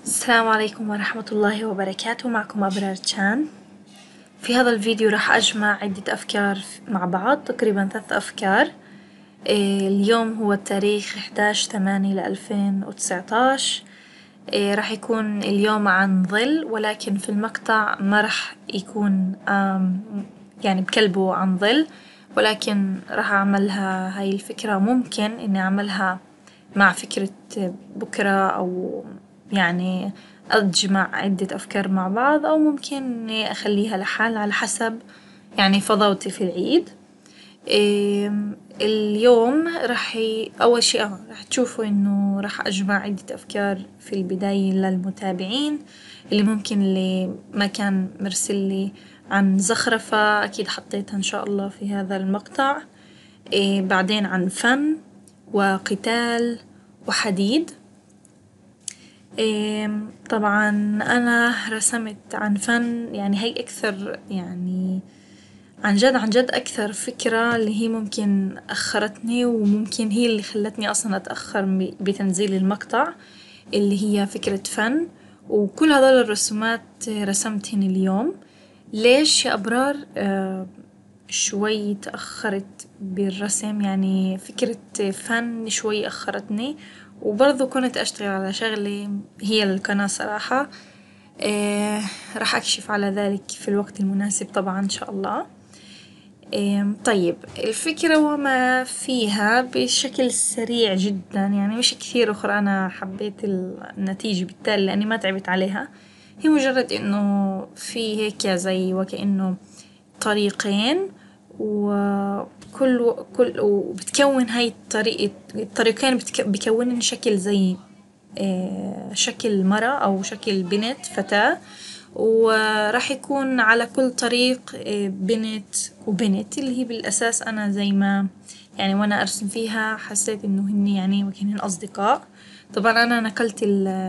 السلام عليكم ورحمة الله وبركاته. معكم أبرار تشان. في هذا الفيديو راح أجمع عدة أفكار مع بعض، تقريبا 3 أفكار. اليوم هو التاريخ 11/8/2019. راح يكون اليوم عن ظل، ولكن في المقطع ما راح يكون يعني بكلبه عن ظل، ولكن راح أعملها هاي الفكرة. ممكن إني أعملها مع فكرة بكرة، أو يعني أجمع عدة أفكار مع بعض، أو ممكن إني أخليها لحال على حسب يعني فضاوتي في العيد. اليوم أول شي راح تشوفوا إنه راح أجمع عدة أفكار في البداية للمتابعين، اللي ممكن اللي ما كان مرسلي عن زخرفة أكيد حطيتها إن شاء الله في هذا المقطع. بعدين عن فن وقتال وحديد. طبعا أنا رسمت عن فن، يعني هي أكثر، يعني عن جد أكثر فكرة اللي هي ممكن أخرتني، وممكن هي اللي خلتني أصلا أتأخر بتنزيل المقطع، اللي هي فكرة فن. وكل هذول الرسومات رسمتهن اليوم. ليش يا أبرار شوي تأخرت بالرسم؟ يعني فكرة فن شوي أخرتني، وبرضه كنت أشتغل على شغلة هي القناة صراحة. راح أكشف على ذلك في الوقت المناسب طبعا إن شاء الله. طيب، الفكرة وما فيها بشكل سريع جدا، يعني مش كثير أخرى. أنا حبيت النتيجة بالتالي لأني ما تعبت عليها. هي مجرد إنه في هيك زي وكأنه طريقين، وبتكون هاي الطريقين بيكونن شكل زي شكل مرة أو شكل بنت فتاة، وراح يكون على كل طريق بنت وبنت، اللي هي بالأساس أنا زي ما يعني وأنا أرسم فيها حسيت إنه هن يعني وكأنهن أصدقاء. طبعا أنا نقلت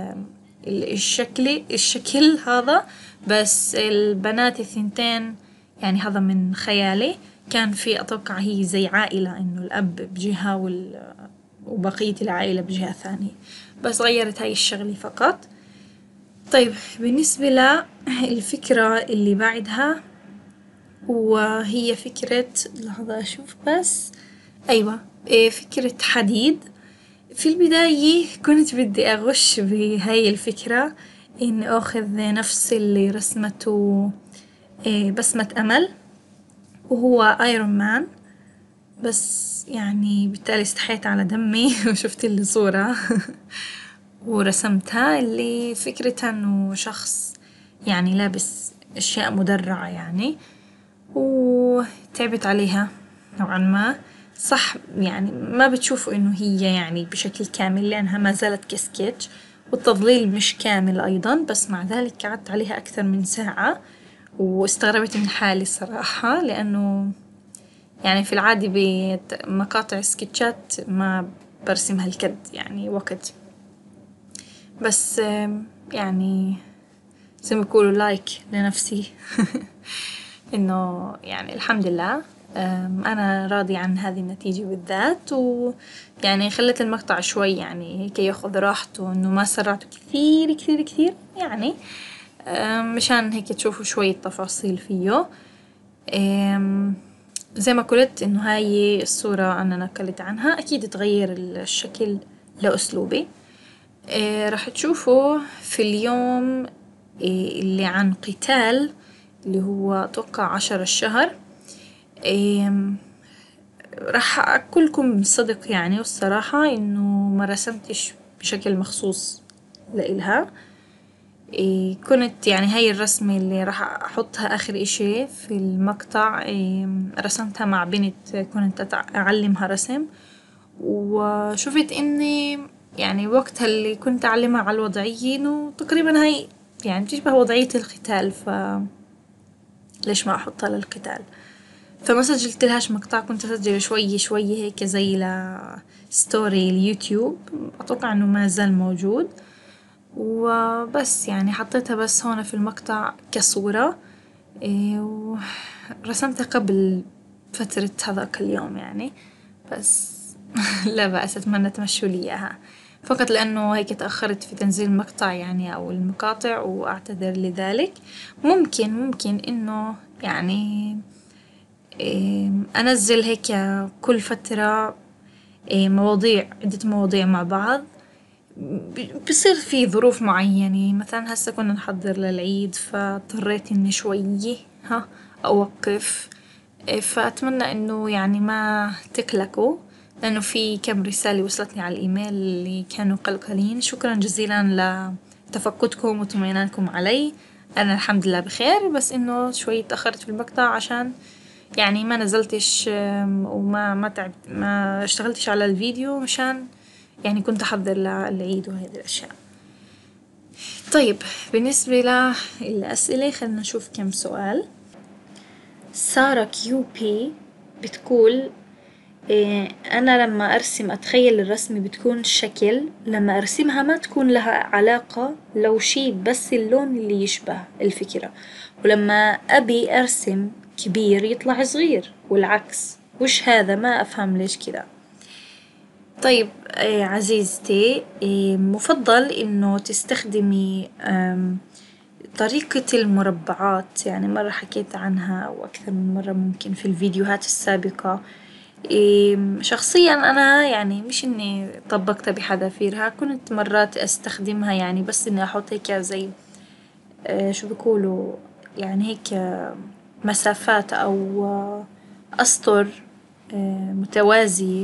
الشكل هذا، بس البنات الثنتين يعني هذا من خيالي. كان في أتوقع هي زي عائلة، إنه الأب بجهة وبقية العائلة بجهة ثانية، بس غيرت هاي الشغلة فقط. طيب، بالنسبة للفكرة اللي بعدها، وهي فكرة، لحظة أشوف بس، أيوة، فكرة حديد. في البداية كنت بدي أغش بهاي الفكرة، إني أخذ نفس اللي رسمته بسمة أمل، وهو ايرون مان، بس يعني بالتالي استحيت على دمي وشفت اللي صورة ورسمتها، اللي فكرتها انه شخص يعني لابس اشياء مدرعة يعني، وتعبت عليها نوعا ما. صح، يعني ما بتشوفوا انه هي يعني بشكل كامل لانها ما زالت كسكتش، والتظليل مش كامل ايضا، بس مع ذلك قعدت عليها اكثر من ساعة واستغربت من حالي الصراحة، لانه يعني في العادي بمقاطع سكتشات ما برسم هالكد يعني وقت، بس يعني زي ما يقولوا لايك لنفسي إنه يعني الحمد لله. أنا راضية عن هذه النتيجة بالذات، ويعني خلت المقطع شوي يعني هيك ياخذ راحته، إنه ما سرعته كثير كثير كثير يعني، مشان هيك تشوفوا شوية تفاصيل فيه. زي ما قلت إنه هاي الصورة أنا نقلت عنها، أكيد تغير الشكل لأسلوبي. راح تشوفوا في اليوم اللي عن قتال، اللي هو أتوقع 10/الشهر. راح أقولكم صدق يعني، والصراحة إنه ما رسمتش بشكل مخصوص لإلها. كنت يعني هاي الرسمة اللي راح أحطها آخر إشي في المقطع، رسمتها مع بنت كنت أعلمها رسم، وشفت إني يعني وقتها اللي كنت أعلمها على الوضعية إنه تقريبا هاي يعني تشبه وضعية القتال، ليش ما أحطها للقتال. فما سجلتلهاش مقطع، كنت أسجل شوي شوي هيك زي ستوري اليوتيوب، أتوقع إنه ما زال موجود، وبس يعني حطيتها بس هون في المقطع كصورة. ورسمتها قبل فترة هذاك اليوم يعني، بس لا بأس، أتمنى تمشوا لي إياها. فقط لأنه هيك تأخرت في تنزيل المقطع يعني أو المقاطع، وأعتذر لذلك. ممكن إنه يعني أنزل هيك كل فترة عدة مواضيع مع بعض. بصير في ظروف معينة، مثلا هسا كنا نحضر للعيد فاضطريت إني شوية أوقف. فأتمنى إنه يعني ما تقلقوا، لأنه في كم رسالة وصلتني على الإيميل اللي كانوا قلقانين. شكرا جزيلا لتفقدكم واطمئنانكم علي. أنا الحمد لله بخير، بس إنه شوي تأخرت في المقطع عشان يعني ما نزلتش وما ما تعب ما اشتغلتش على الفيديو مشان يعني كنت أحضر للعيد وهذه الأشياء. طيب بالنسبة للأسئلة خلنا نشوف كم سؤال. سارة كيوبي بتقول أنا لما أرسم أتخيل الرسمة بتكون شكل، لما أرسمها ما تكون لها علاقة لو شي بس اللون اللي يشبه الفكرة، ولما أبي أرسم كبير يطلع صغير والعكس. وش هذا؟ ما أفهم ليش كذا. طيب عزيزتي، مفضل إنه تستخدمي طريقة المربعات، يعني مرة حكيت عنها أو أكثر من مرة ممكن في الفيديوهات السابقة. شخصيا أنا يعني مش إني طبقتها بحذافيرها، كنت مرات أستخدمها يعني بس إني أحط هيك زي شو بيقولوا يعني هيك مسافات أو أسطر متوازية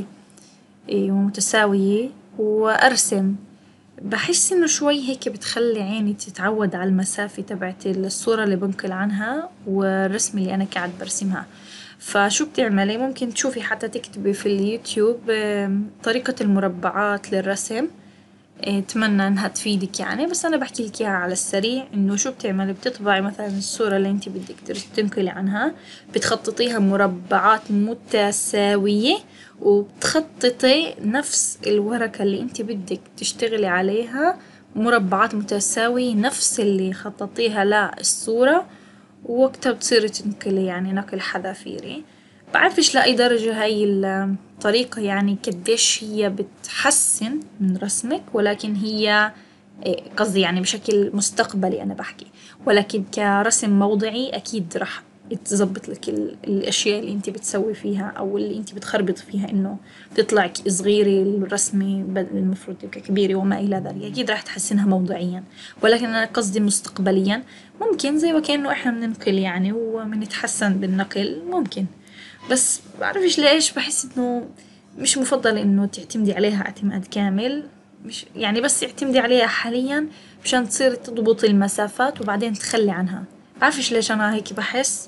ومتساوية وأرسم. بحس إنه شوي هيك بتخلي عيني تتعود على المسافة تبعت الصورة اللي بنقل عنها والرسمة اللي أنا قاعد برسمها. فشو بتعملي؟ ممكن تشوفي حتى تكتبي في اليوتيوب طريقة المربعات للرسم. أتمنى إنها تفيدك يعني، بس أنا بحكي لك إياها على السريع. إنه شو بتعملي؟ بتطبعي مثلا الصورة اللي انتي بدك تنقلي عنها، بتخططيها مربعات متساوية، وبتخططي نفس الورقة اللي انتي بدك تشتغلي عليها مربعات متساوية نفس اللي خططيها للصورة، ووقتها بتصيري تنقلي يعني نقل حذافيري. بعرفش لأي درجة هاي الطريقة يعني قديش هي بتحسن من رسمك، ولكن هي قصدي يعني بشكل مستقبلي أنا بحكي، ولكن كرسم موضعي أكيد رح تزبط لك الأشياء اللي انتي بتسوي فيها أو اللي انتي بتخربط فيها إنه تطلع صغيرة الرسمة بدل المفروض تبقى كبيرة وما إلى ذلك. أكيد رح تحسنها موضعيا، ولكن أنا قصدي مستقبليا ممكن زي وكأنه إحنا بننقل يعني وبنتحسن بالنقل ممكن. بس بعرفش ليش بحس إنه مش مفضل إنه تعتمدي عليها اعتماد كامل، مش يعني بس اعتمدي عليها حاليا مشان تصيري تضبطي المسافات وبعدين تخلي عنها. بعرفش ليش أنا هيك بحس.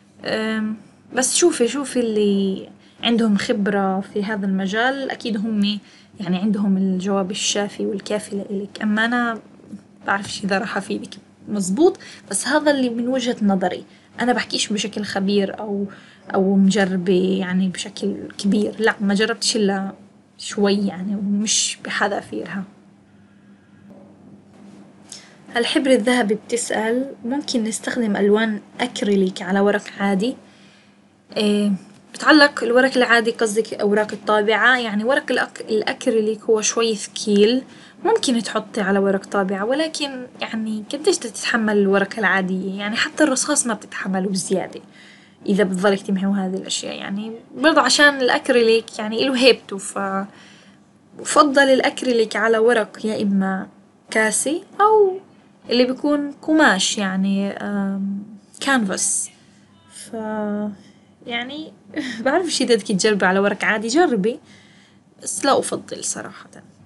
بس شوفي اللي عندهم خبرة في هذا المجال أكيد هم يعني عندهم الجواب الشافي والكافي لإلك. أما أنا بعرفش إذا راح أفيدك مزبوط، بس هذا اللي من وجهة نظري. أنا بحكيش بشكل خبير أو مجربة يعني بشكل كبير، لا ما جربتش إلا شوي يعني ومش بحذافيرها. الحبر الذهبي بتسأل ممكن نستخدم ألوان أكريليك على ورق عادي؟ إيه بتعلق الورق العادي قصدك أوراق الطابعة؟ يعني ورق الأكريليك هو شوي ثقيل، ممكن تحطي على ورق طابعة، ولكن يعني قديش تتحمل الورقة العادية؟ يعني حتى الرصاص ما بتتحمله بزيادة إذا بتظلك تمحي هذه الأشياء. يعني برضه عشان الأكريليك يعني إله هيبته، بفضل الأكريليك على ورق يا إما كاسي أو اللي بيكون قماش يعني كانفاس. ف يعني بعرفش إذا بدك تجربي على ورق عادي جربي، بس لا أفضل صراحة.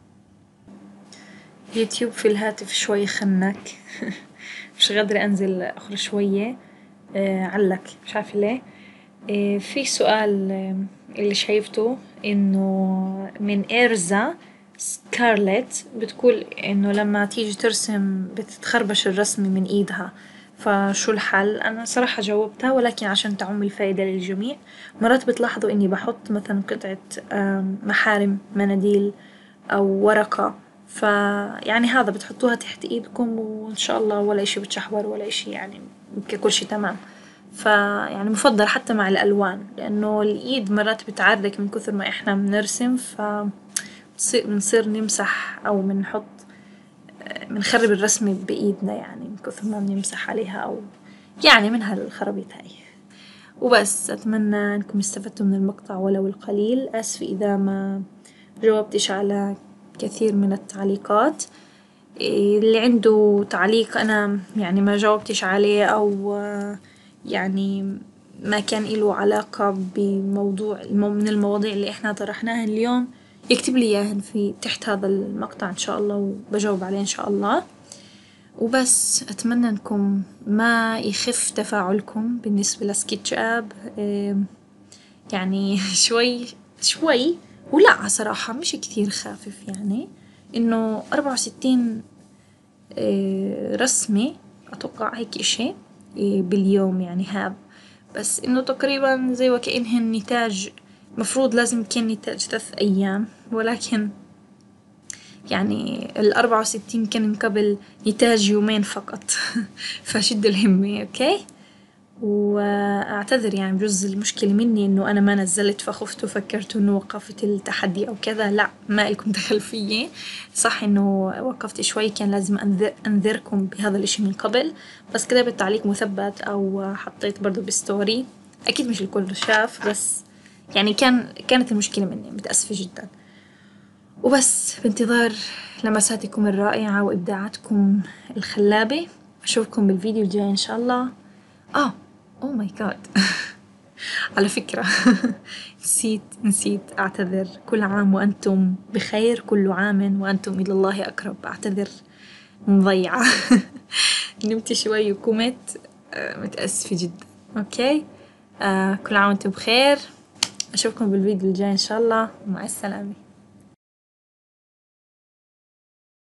يوتيوب في الهاتف شوي خنك مش قادرة أنزل أخرى شوية علق مش عارفة ليه. في سؤال اللي شايفته إنه من إيرزا سكارلت بتقول إنه لما تيجي ترسم بتتخربش الرسمة من إيدها، فشو الحل؟ أنا صراحة جاوبتها، ولكن عشان تعم الفايدة للجميع. مرات بتلاحظوا إني بحط مثلا قطعة محارم مناديل أو ورقة، فيعني هذا بتحطوها تحت إيدكم وإن شاء الله ولا إشي بتشحبر ولا إشي يعني كل شي تمام. فيعني مفضل حتى مع الألوان، لأنه الإيد مرات بتعرك من كثر ما إحنا بنرسم، بنصير نمسح أو بنخرب الرسمة بإيدنا، يعني من كثر ما بنمسح عليها، أو يعني من هالخرابيط هاي. وبس أتمنى أنكم استفدتوا من المقطع ولو القليل. آسفة إذا ما جاوبتش على كثير من التعليقات. اللي عنده تعليق أنا يعني ما جاوبتش عليه، أو يعني ما كان له علاقة بموضوع من المواضيع اللي احنا طرحناها اليوم، يكتب لي إياهن في تحت هذا المقطع إن شاء الله، وبجاوب عليه إن شاء الله. وبس أتمنى أنكم ما يخف تفاعلكم بالنسبة لسكتش آب. يعني شوي ولا صراحة مش كثير خافف، يعني إنه 64 رسمة أتوقع هيك إشي باليوم يعني هاب، بس إنه تقريبا زي وكأنهن نتاج، مفروض لازم كان نتاج 3 أيام، ولكن يعني 64 كان من قبل نتاج يومين فقط. فشدوا الهمة أوكي. وأعتذر يعني بجوز المشكلة مني إنه أنا ما نزلت فخفت وفكرت إنه وقفت التحدي أو كذا، لا ما إلكم دخل فيي. صح إنه وقفت شوي، كان لازم أنذركم بهذا الإشي من قبل، بس كتبت تعليق مثبت أو حطيت برضو بستوري، أكيد مش الكل شاف، بس يعني كانت المشكلة مني، متأسفة جدا. وبس بانتظار لمساتكم الرائعة وإبداعاتكم الخلابة. أشوفكم بالفيديو الجاي إن شاء الله. أوه ماي جاد. على فكرة نسيت أعتذر. كل عام وأنتم بخير، كل عام وأنتم إلى الله أقرب. أعتذر مضيعة. نمت شوي وقمت، متأسفة جدا. أوكي. كل عام وأنتم بخير. أشوفكم بالفيديو الجاي إن شاء الله، ومع السلامة.